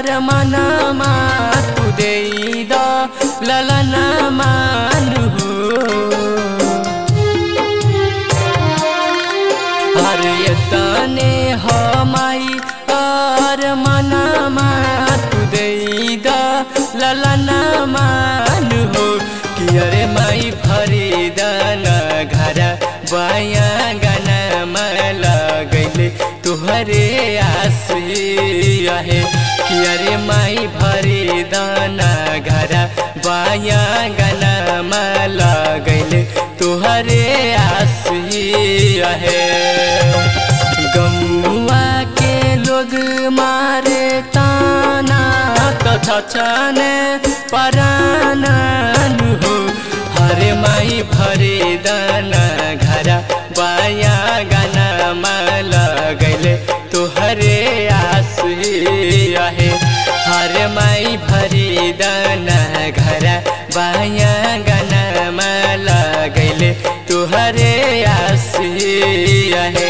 मनमा तू दे द ललना मानु हर यतने हमाई और मनमा तू दे द ललना मानु हो कि अरे माई भरी दाना घर बाया गाना मला गैले तुहरे आसिया है कि अरे माई भरी दाना घर बाया गाना मला गैले तुहरे आसिया है। गौआ के लोग मारे ताना तथा छने परानन हो हरे माई भरे दाना घर बाया गाना मला गैले तुहरे आसिया है हरे माई भरे दाना घर बाया गाना मला गैले तुहरे आसिया है।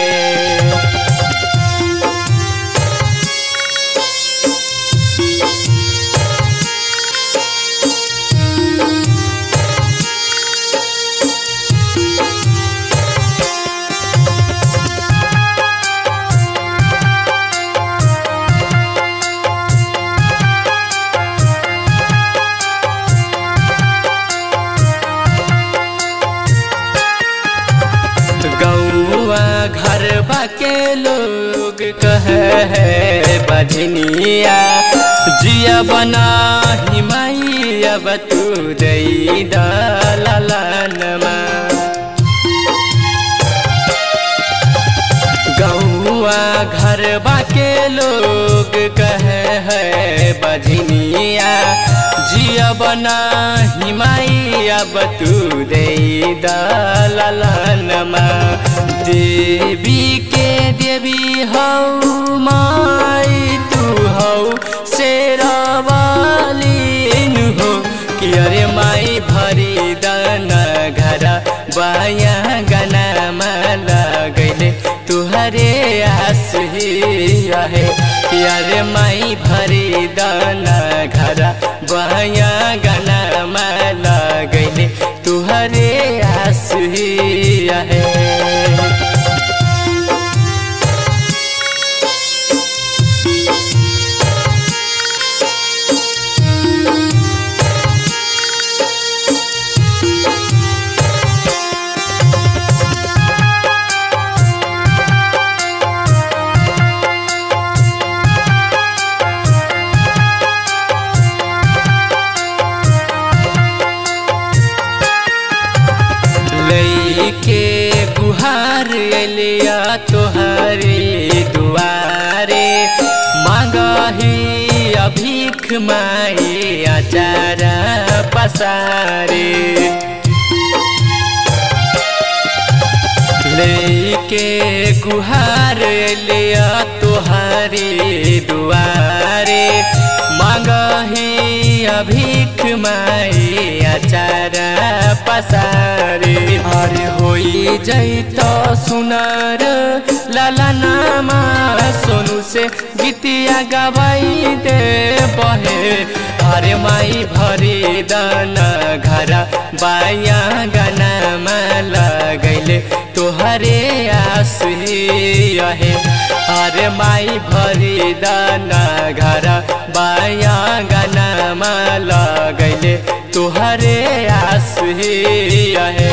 गौआ घर बाके लोग कहे है बजनिया जिया बना ही माई अब तू दे दलनमा गौआ घर बाके लोग कहे है बजनिया जिया बना ही माई अब तू दे दलनमा देवी के देवी हौ माई तू हौ शेरवालीन हो कि अरे माई भरी दाना घर बाया गाना मला गैले तुहरे आसिया है कि अरे माई भरी दाना घर बाया गाना मला गैले तुहरे आसिया है। के गुहार लिया तोहरे दुआरे मांगही अभीख माई आचारा पसारे लेके गुहार लिया तोहरे दुआरे मांगही अभीख माई आचारा पसारे अरे होई जैत सुनार ललनामा सोनू से गीतिया गवाई दे बहे अरे माई भरी दाना घर बाया गाना मला गैले तोहरे आसिया है अरे माई भरी दाना घर बाया गाना मला गैले तुहरे आसिया है।